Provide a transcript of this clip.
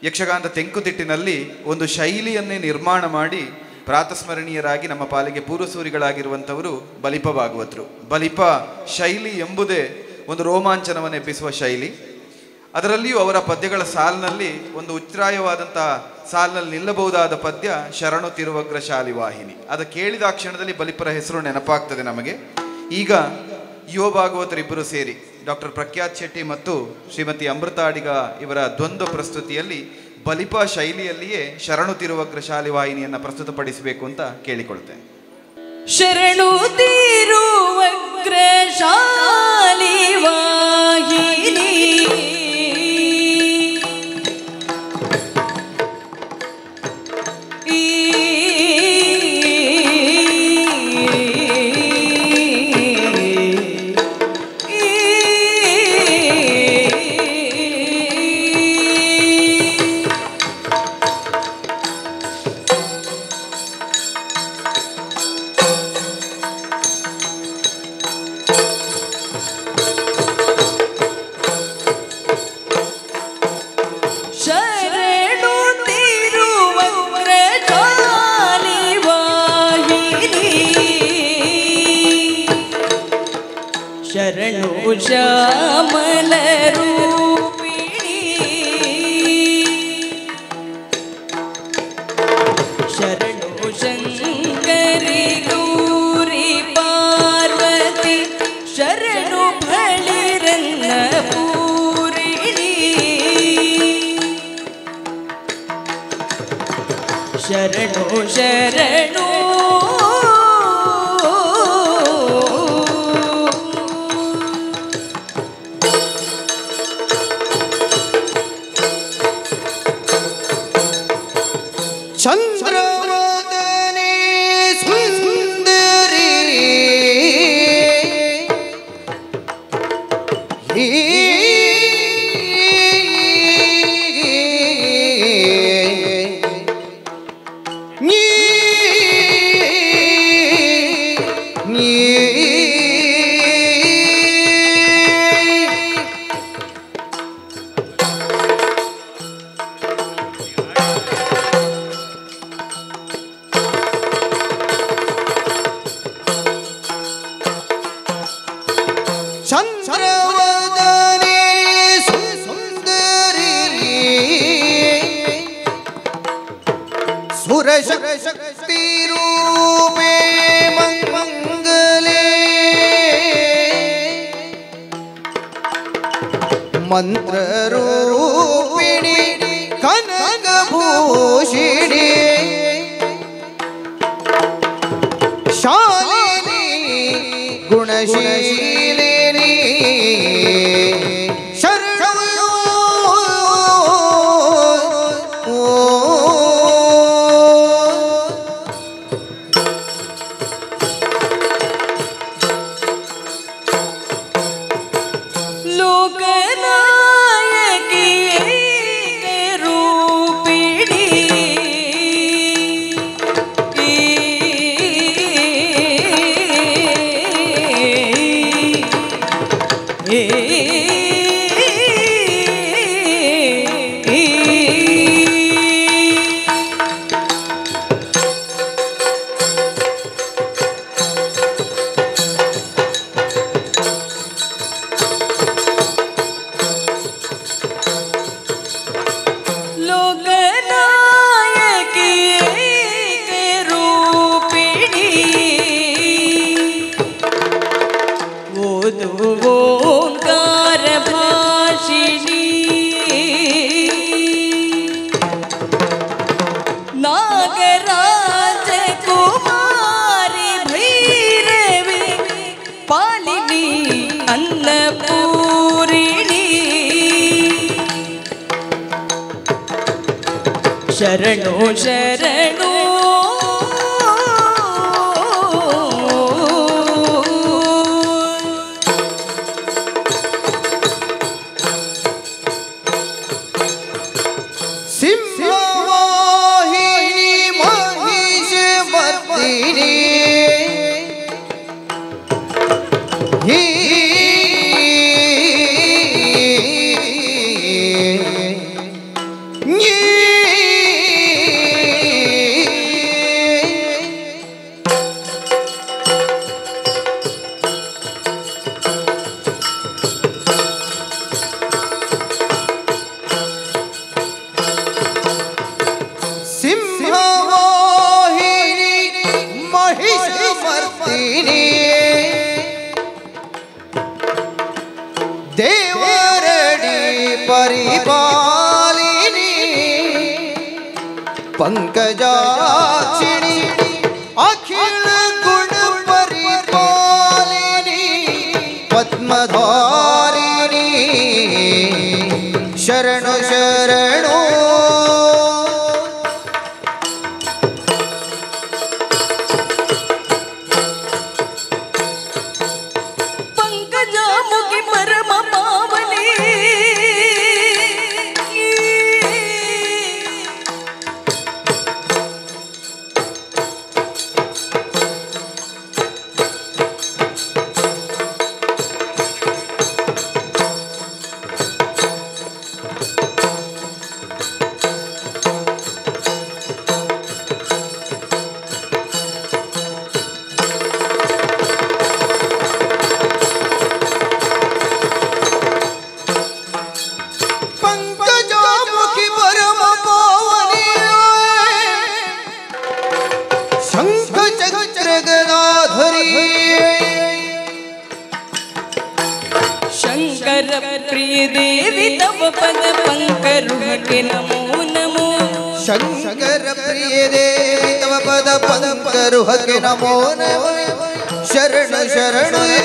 ಯಕ್ಷಗಾನದ ತೆಂಕುತಿಟ್ಟಿನಲ್ಲಿ ಒಂದು ಶೈಲಿಯನ್ನೇ ನಿರ್ಮಾಣ ಮಾಡಿ ಪ್ರಾತಸ್ಮರಣೀಯರಾಗಿ ನಮ್ಮ ಪಾಲಿಗೆ ಪೂರ್ವಸೂರಿಗಳಾಗಿರುವಂಥವರು ಬಲಿಪ ಭಾಗವತರು. ಬಲಿಪ ಶೈಲಿ ಎಂಬುದೇ ಒಂದು ರೋಮಾಂಚನವನ್ನು ಎಬ್ಬಿಸುವ ಶೈಲಿ. ಅದರಲ್ಲಿಯೂ ಅವರ ಪದ್ಯಗಳ ಸಾಲಿನಲ್ಲಿ ಒಂದು ಉಚ್ಛ್ರಾಯವಾದಂಥ ಸಾಲಿನಲ್ಲಿ ನಿಲ್ಲಬಹುದಾದ ಪದ್ಯ ಶರಣು ತಿರುವಗ್ರ ಶಾಲಿವಾಹಿನಿ. ಅದು ಕೇಳಿದ ಕ್ಷಣದಲ್ಲಿ ಬಲಿಪರ ಹೆಸರು ನೆನಪಾಗ್ತದೆ ನಮಗೆ. ಈಗ ಯುವ ಭಾಗವತರಿಬ್ಬರು ಸೇರಿ ಡಾಕ್ಟರ್ ಪ್ರಖ್ಯಾತ್ ಶೆಟ್ಟಿ ಮತ್ತು ಶ್ರೀಮತಿ ಅಮೃತ ಅಡಿಗ ಇವರ ದ್ವಂದ್ವ ಪ್ರಸ್ತುತಿಯಲ್ಲಿ ಬಲಿಪ ಶೈಲಿಯಲ್ಲಿಯೇ ಶರಣು ತಿರುವಗ್ರ ಶಾಲಿವಾಹಿನಿಯನ್ನು ಪ್ರಸ್ತುತಪಡಿಸಬೇಕು ಅಂತ ಕೇಳಿಕೊಳ್ತೇನೆ. ಶರಣು ತಿರುವಗ್ರ ಶಾಲಿವಾಹಿನಿ ಶ್ಯಾಮಲ ರೂಪಿಣಿ ಶರಣು ಶಂಕರಿ ಗೌರಿ ಪಾರ್ವತಿ ಶರಣು ಬಳಿರನ್ನ ಪೂರಿಣಿ ಶರಣು ಶರಣು ಚಂದ್ರವದನೆ ಸುಂದರಿ ಚಂದ್ರವದನೆ ಸುಂದರಿ ಸುರಶಕ್ತಿ ರೂಪೇ ಮಂಗಲೇ ಮಂತ್ರರೂಪಿಣಿ ಕನಕಭೂಷಿಣಿ ಶಾಲಿನಿ ಗುಣಶೀಲಿನಿ ಶರಣು ಲೋಕನಾಯಕಿ ರೂಪಿಣಿ ಲೋಕನಾಯಕಿ ರೂಪಿಣಿ ಓದು ಓಂಕಾರ ಭಾಷಿಣಿ ನಾಗರಾಜ ಕುಮಾರಿ ಭೈರವಿ ಪಾಲಿನಿ ಅನ್ನಪೂರಿಣಿ ಶರಣು ಶರಣು ಸಿಂಹವಾಹಿನಿ ಮಹಿಷಮರ್ದಿನಿ ನೀ पंकजाक्षिणी अखिल गुण परिपालिनी पद्मधारिणी शरणो शरणो पंकजामुखी परम पावनी पंकजामुखी परम पावनी शंख चक्र गदाधरी शंकर प्रिय देवी तव पद पंकरुह के नमो नमो शंकर प्रिय देवी तव पद पंकरुह के नमो नमो शरण शरण